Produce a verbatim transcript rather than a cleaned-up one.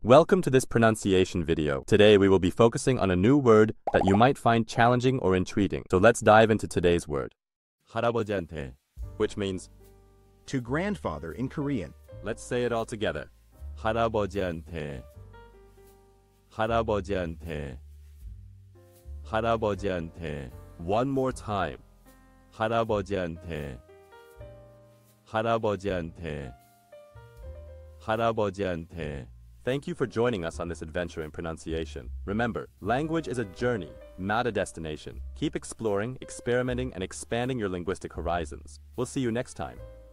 Welcome to this pronunciation video. Today we will be focusing on a new word that you might find challenging or intriguing. So let's dive into today's word. 할아버지한테, which means to grandfather in Korean. Let's say it all together. 할아버지한테 할아버지한테 할아버지한테 One more time. 할아버지한테 할아버지한테 할아버지한테 Thank you for joining us on this adventure in pronunciation. Remember, language is a journey, not a destination. Keep exploring, experimenting, and expanding your linguistic horizons. We'll see you next time.